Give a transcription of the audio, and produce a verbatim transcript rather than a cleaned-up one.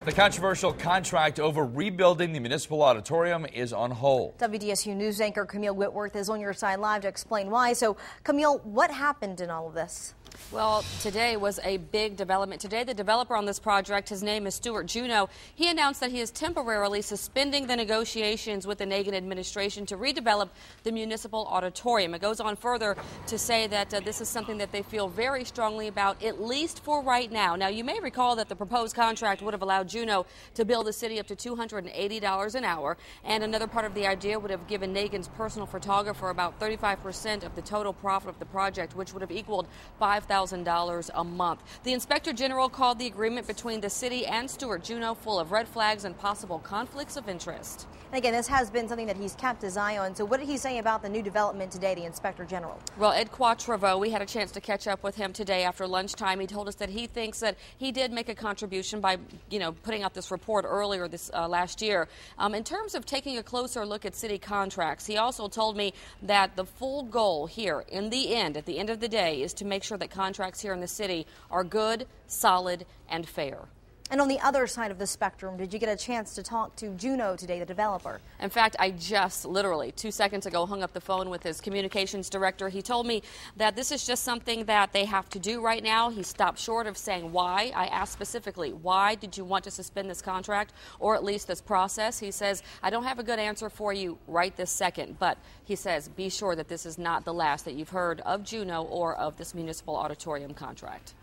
The controversial contract over rebuilding the municipal auditorium is on hold. W D S U News anchor Camille Whitworth is on your side live to explain why. So, Camille, what happened in all of this? Well, today was a big development. Today, the developer on this project, his name is Stuart Juneau, he announced that he is temporarily suspending the negotiations with the Nagin administration to redevelop the municipal auditorium. It goes on further to say that uh, this is something that they feel very strongly about, at least for right now. Now, you may recall that the proposed contract would have allowed Juneau to bill the city up to two hundred eighty dollars an hour, and another part of the idea would have given Nagin's personal photographer about thirty-five percent of the total profit of the project, which would have equaled five thousand dollars a month. The Inspector General called the agreement between the city and Stuart Juneau full of red flags and possible conflicts of interest. And again, this has been something that he's kept his eye on. So what did he say about the new development today, the Inspector General? Well, Ed Quatrevo, we had a chance to catch up with him today after lunchtime. He told us that he thinks that he did make a contribution by, you know, putting out this report earlier this uh, last year. Um, in terms of taking a closer look at city contracts, he also told me that the full goal here in the end, at the end of the day, is to make sure that contracts here in the city are good, solid, and fair. And on the other side of the spectrum, did you get a chance to talk to Juneau today, the developer? In fact, I just literally two seconds ago hung up the phone with his communications director. He told me that this is just something that they have to do right now. He stopped short of saying why. I asked specifically, why did you want to suspend this contract or at least this process? He says, I don't have a good answer for you right this second, but he says, be sure that this is not the last that you've heard of Juneau or of this municipal auditorium contract.